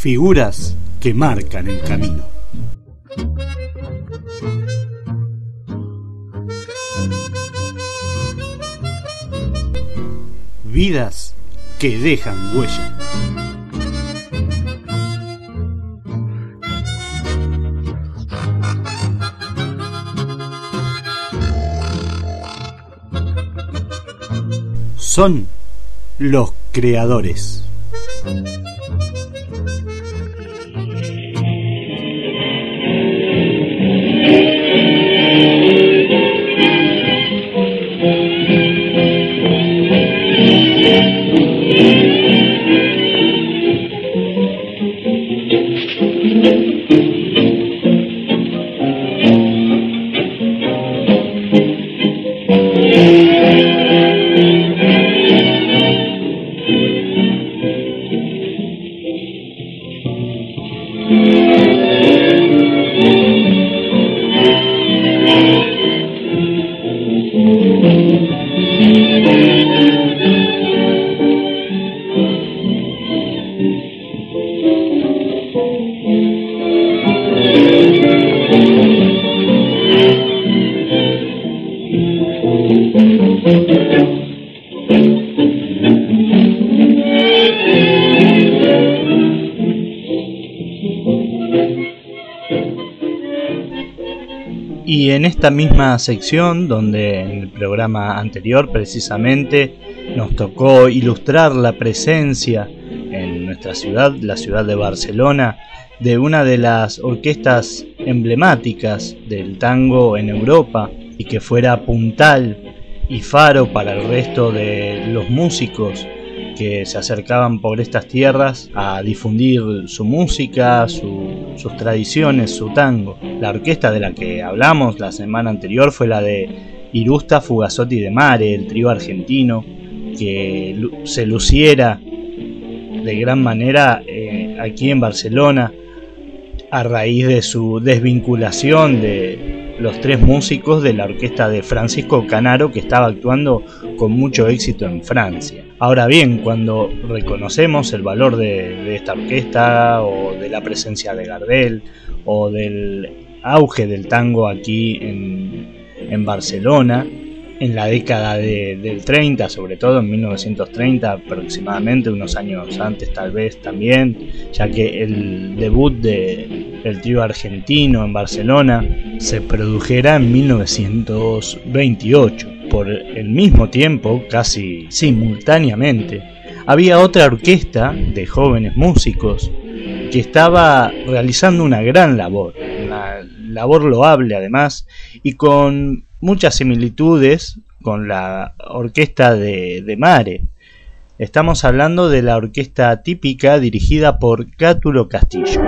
Figuras que marcan el camino. Vidas que dejan huella. Son los creadores. Y en esta misma sección, donde en el programa anterior precisamente nos tocó ilustrar la presencia en nuestra ciudad, la ciudad de Barcelona, de una de las orquestas emblemáticas del tango en Europa y que fuera puntal y faro para el resto de los músicos que se acercaban por estas tierras a difundir su música, sus tradiciones, su tango. La orquesta de la que hablamos la semana anterior fue la de Irusta Fugasotti de Mare, el trío argentino que se luciera de gran manera aquí en Barcelona a raíz de su desvinculación de los tres músicos de la orquesta de Francisco Canaro, que estaba actuando con mucho éxito en Francia. Ahora bien, cuando reconocemos el valor de esta orquesta, o de la presencia de Gardel, o del auge del tango aquí en Barcelona, en la década del 30, sobre todo en 1930 aproximadamente, unos años antes tal vez también, ya que el debut del trío argentino en Barcelona se produjera en 1928. Por el mismo tiempo, casi simultáneamente, había otra orquesta de jóvenes músicos que estaba realizando una gran labor, una labor loable además, y con muchas similitudes con la orquesta de Mare. Estamos hablando de la orquesta típica dirigida por Cátulo Castillo.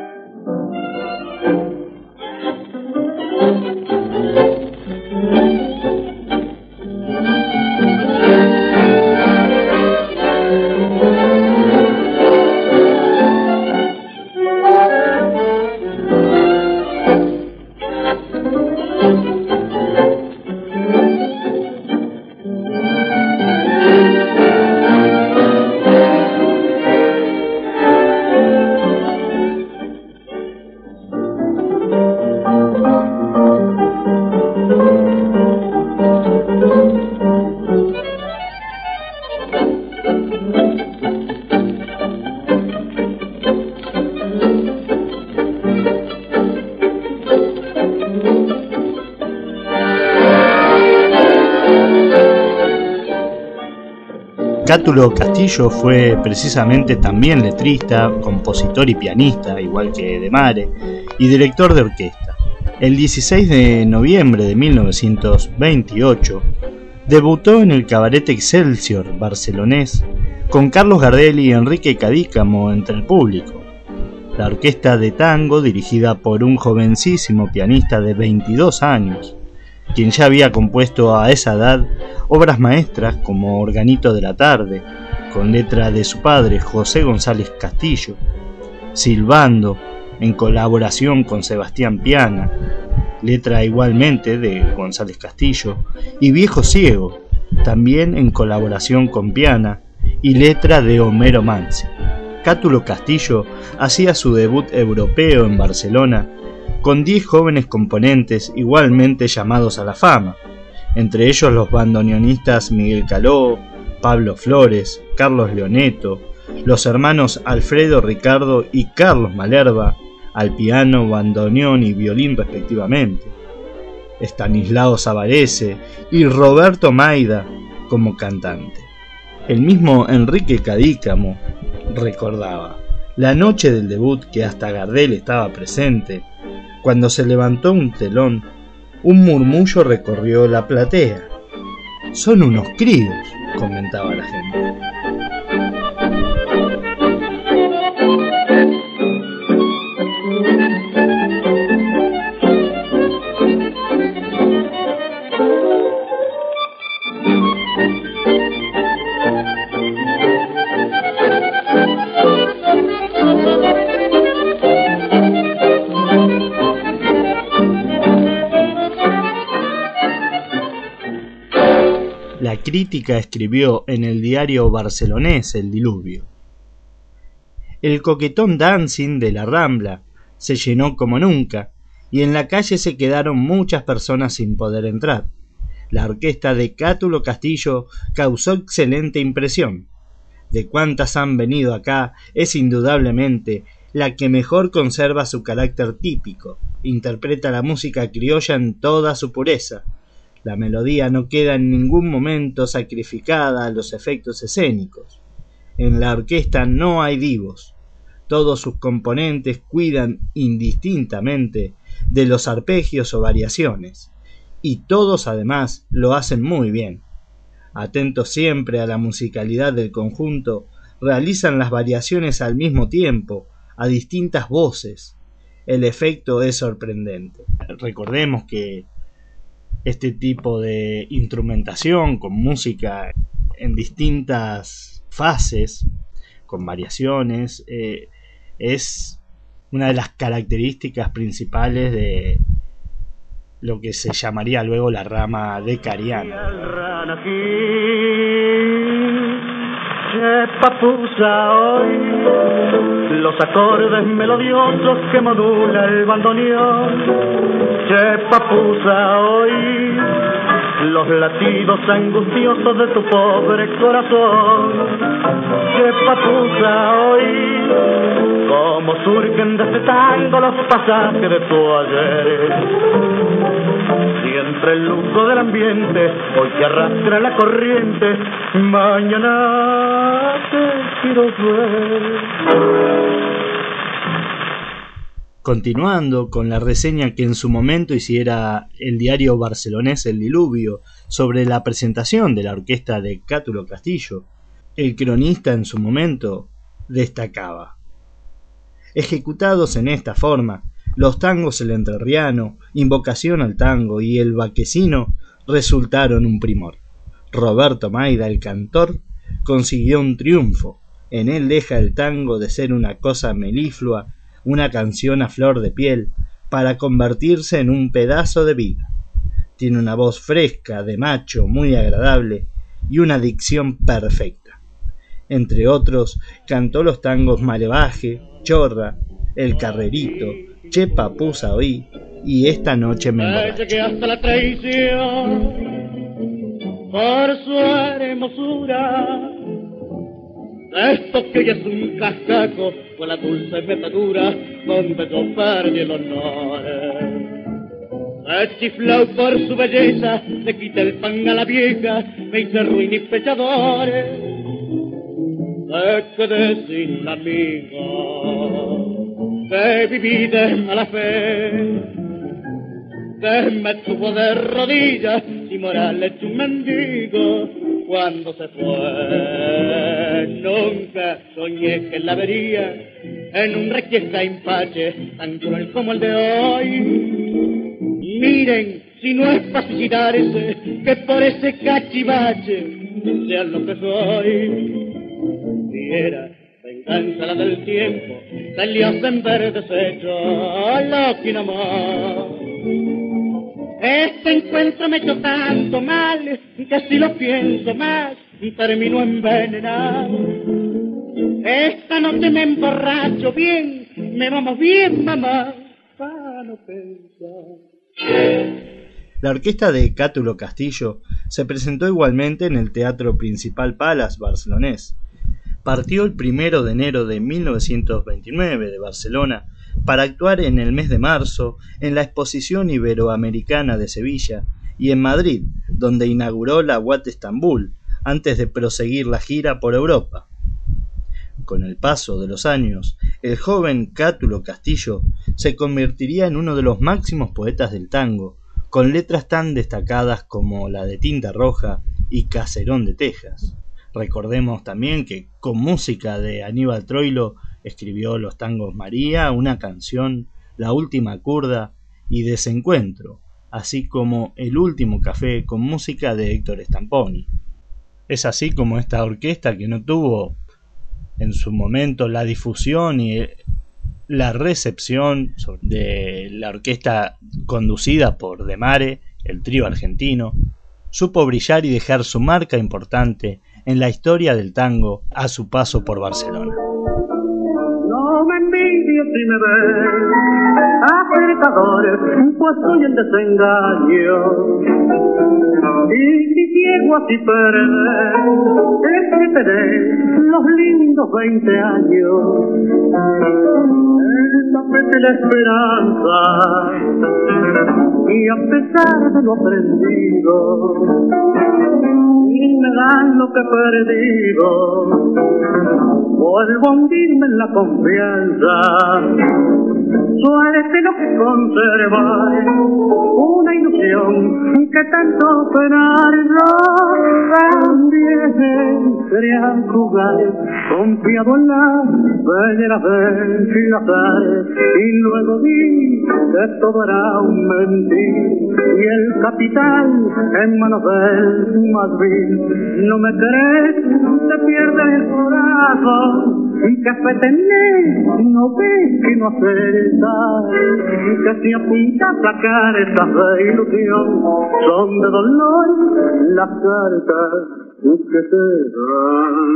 Cátulo Castillo fue precisamente también letrista, compositor y pianista, igual que de Mare, y director de orquesta. El 16 de noviembre de 1928 debutó en el Cabaret Excelsior barcelonés con Carlos Gardel y Enrique Cadícamo entre el público. La orquesta de tango, dirigida por un jovencísimo pianista de 22 años, quien ya había compuesto a esa edad obras maestras como Organito de la Tarde, con letra de su padre José González Castillo, Silbando, en colaboración con Sebastián Piana, letra igualmente de González Castillo, y Viejo Ciego, también en colaboración con Piana, y letra de Homero Manzi. Cátulo Castillo hacía su debut europeo en Barcelona con 10 jóvenes componentes igualmente llamados a la fama, entre ellos los bandoneonistas Miguel Caló, Pablo Flores, Carlos Leoneto, los hermanos Alfredo Ricardo y Carlos Malerba, al piano, bandoneón y violín respectivamente, Estanislao Savarese y Roberto Maida como cantante. El mismo Enrique Cadícamo recordaba: la noche del debut, que hasta Gardel estaba presente, cuando se levantó un telón, un murmullo recorrió la platea. «Son unos críos», comentaba la gente. La crítica escribió en el diario barcelonés El Diluvio: el coquetón dancing de la Rambla se llenó como nunca, y en la calle se quedaron muchas personas sin poder entrar. La orquesta de Cátulo Castillo causó excelente impresión. De cuantas han venido acá, es indudablemente la que mejor conserva su carácter típico, interpreta la música criolla en toda su pureza. La melodía no queda en ningún momento sacrificada a los efectos escénicos. En la orquesta no hay divos. Todos sus componentes cuidan indistintamente de los arpegios o variaciones, y todos además lo hacen muy bien. Atentos siempre a la musicalidad del conjunto, realizan las variaciones al mismo tiempo, a distintas voces. El efecto es sorprendente. Recordemos que este tipo de instrumentación con música en distintas fases, con variaciones, es una de las características principales de lo que se llamaría luego la rama decariana. Papusa hoy, los acordes melodiosos que modula el bandoneón. Che papusa hoy, los latidos angustiosos de tu pobre corazón. Che papusa hoy, como surgen de este tango los pasajes de tu ayer. Y entre el lujo del ambiente, hoy te arrastra la corriente, mañana te quiero ver. Continuando con la reseña que en su momento hiciera el diario barcelonés El Diluvio sobre la presentación de la orquesta de Cátulo Castillo, el cronista en su momento destacaba: ejecutados en esta forma, los tangos El Entrerriano, Invocación al Tango y El Vaquecino resultaron un primor. Roberto Maida, el cantor, consiguió un triunfo. En él deja el tango de ser una cosa meliflua, una canción a flor de piel, para convertirse en un pedazo de vida. Tiene una voz fresca, de macho, muy agradable, y una dicción perfecta. Entre otros, cantó los tangos Malevaje, Chorra, El Carrerito, Che Papusa oí y Esta noche me emborracho. Que hasta la traición, por su hermosura, esto que ya es un cascaco con la dulce metadura donde yo perdí el honor. Se chifló por su belleza, le quité el pan a la vieja, me hice ruin y pechador. Me quedé sin amigo, que viví de mala fe, que me tuvo de rodillas y moral hecho un mendigo. Cuando se fue, nunca soñé que la vería en un requiesca impache tan cruel como el de hoy. Miren, si no es para suicidarse, que por ese cachivache sea lo que soy. Si era venganza la del tiempo, salió en verde desecho, loco y no más. Este encuentro me echó tanto mal, que si lo pienso más, termino envenenado. Esta noche me emborracho bien, me vamos bien, mamá, para no pensar. La orquesta de Cátulo Castillo se presentó igualmente en el Teatro Principal Palace barcelonés. Partió el 1 de enero de 1929 de Barcelona para actuar en el mes de marzo en la Exposición Iberoamericana de Sevilla y en Madrid, donde inauguró la Wat Estambul, antes de proseguir la gira por Europa. Con el paso de los años, el joven Cátulo Castillo se convertiría en uno de los máximos poetas del tango, con letras tan destacadas como la de Tinta Roja y Caserón de Texas. Recordemos también que con música de Aníbal Troilo escribió los tangos María, Una canción, La última curda y Desencuentro, así como El último café con música de Héctor Stamponi. Es así como esta orquesta, que no tuvo en su momento la difusión y la recepción de la orquesta conducida por De Mare, el trío argentino, supo brillar y dejar su marca importante en la historia del tango a su paso por Barcelona. No me envidies si me ves, acercadores, pues soy el desengaño. Y si llego así perder, es que tenés los lindos 20 años. Esta vez la esperanza, y a pesar de lo aprendido, y me dan lo que he perdido, vuelvo a hundirme en la confianza. Suerte lo que conservar una ilusión que tanto penar también quería jugar, confiado en la belleza del azar, y luego vi que todo era un mentir, y el capital en manos del más vil. No me crees, te pierdes el corazón, y que fe tenés, no ves que no acertas, que si apuntas a sacar estas de ilusión, son de dolor las cartas que te dan.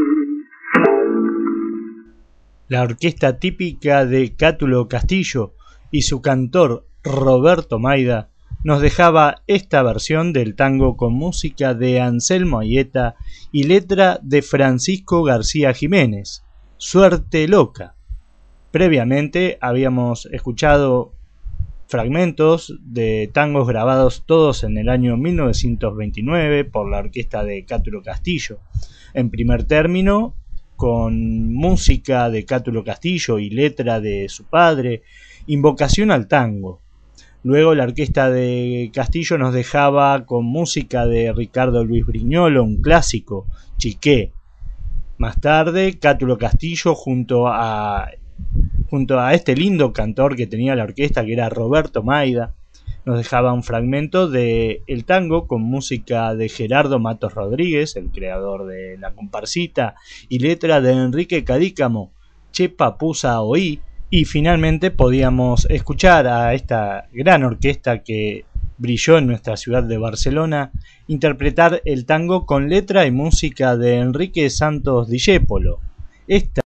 La orquesta típica de Cátulo Castillo y su cantor Roberto Maida nos dejaba esta versión del tango con música de Anselmo Aieta y letra de Francisco García Jiménez, Suerte Loca. Previamente habíamos escuchado fragmentos de tangos grabados todos en el año 1929 por la orquesta de Cátulo Castillo. En primer término, con música de Cátulo Castillo y letra de su padre, Invocación al tango. Luego la orquesta de Castillo nos dejaba con música de Ricardo Luis Brignolo, un clásico, Chiqué. Más tarde, Cátulo Castillo junto a este lindo cantor que tenía la orquesta, que era Roberto Maida, nos dejaba un fragmento de el tango con música de Gerardo Matos Rodríguez, el creador de La Comparsita, y letra de Enrique Cadícamo, Che Papusa Oí. Y finalmente podíamos escuchar a esta gran orquesta que brilló en nuestra ciudad de Barcelona interpretar el tango con letra y música de Enrique Santos Discépolo. Esta